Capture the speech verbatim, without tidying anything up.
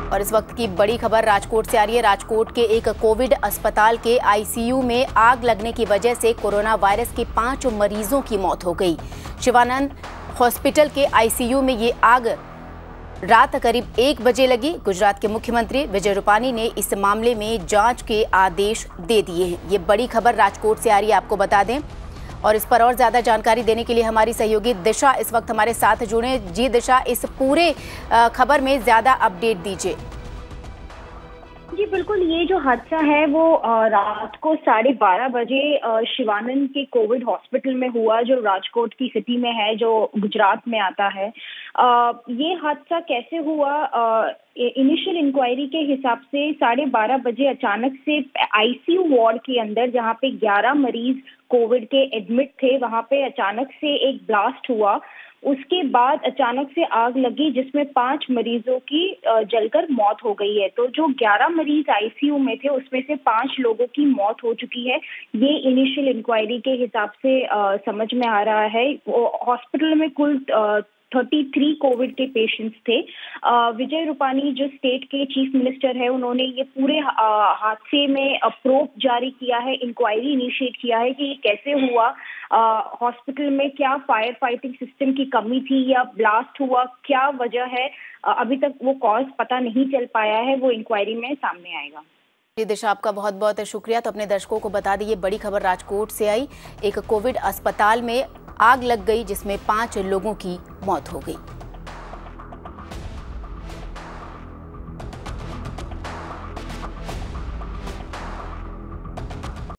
और इस वक्त की बड़ी खबर राजकोट से आ रही है। राजकोट के एक कोविड अस्पताल के आईसीयू में आग लगने की वजह से कोरोना वायरस के पांच मरीजों की मौत हो गई। शिवानंद हॉस्पिटल के आईसीयू में ये आग रात करीब एक बजे लगी। गुजरात के मुख्यमंत्री विजय रूपानी ने इस मामले में जांच के आदेश दे दिए हैं। ये बड़ी खबर राजकोट से आ रही है, आपको बता दें। और इस पर और ज्यादा जानकारी देने के लिए हमारी सहयोगी दिशा इस वक्त हमारे साथ जुड़े। जी दिशा, इस पूरे खबर में ज्यादा अपडेट दीजिए। जी बिल्कुल, ये जो हादसा है वो रात को साढ़े बारह बजे शिवानंद के कोविड हॉस्पिटल में हुआ, जो राजकोट की सिटी में है, जो गुजरात में आता है। ये हादसा कैसे हुआ? इनिशियल इंक्वायरी के हिसाब से साढ़े बारह बजे अचानक से आईसीयू वार्ड के अंदर, जहां पे ग्यारह मरीज कोविड के एडमिट थे, वहां पे अचानक से एक ब्लास्ट हुआ। उसके बाद अचानक से आग लगी, जिसमें पांच मरीजों की जलकर मौत हो गई है। तो जो ग्यारह मरीज आईसीयू में थे, उसमें से पांच लोगों की मौत हो चुकी है। ये इनिशियल इंक्वायरी के हिसाब से आ, समझ में आ रहा है। हॉस्पिटल में कुल आ, तैंतीस कोविड के पेशेंट्स थे। विजय रूपानी जो स्टेट के चीफ मिनिस्टर है, उन्होंने ये पूरे हादसे में प्रोब जारी किया है, इंक्वायरी इनिशिएट किया है कि ये कैसे हुआ, हॉस्पिटल में क्या फायर फाइटिंग सिस्टम की कमी थी या ब्लास्ट हुआ, क्या वजह है। अभी तक वो कॉज पता नहीं चल पाया है, वो इंक्वायरी में सामने आएगा। जी दिशा, आपका बहुत बहुत शुक्रिया। तो अपने दर्शकों को बता दी, ये बड़ी खबर राजकोट से आई। एक कोविड अस्पताल में आग लग गई, जिसमें पांच लोगों की मौत हो गई।